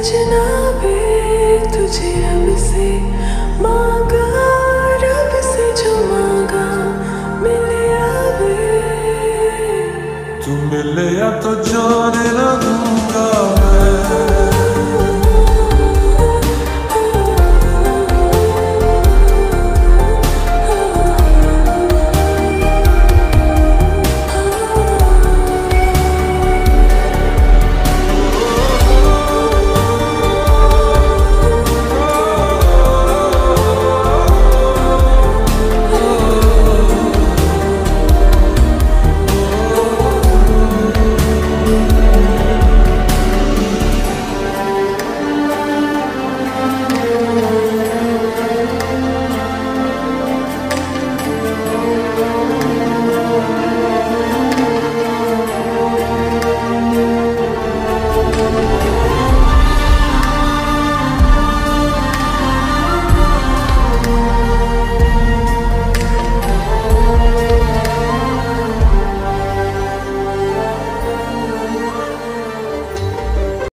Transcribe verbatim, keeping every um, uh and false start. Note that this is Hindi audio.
सजना वे तुझे रब से मांगा, रब से जो मांगा मिले आवे। तू मिले या तो जाने लगूं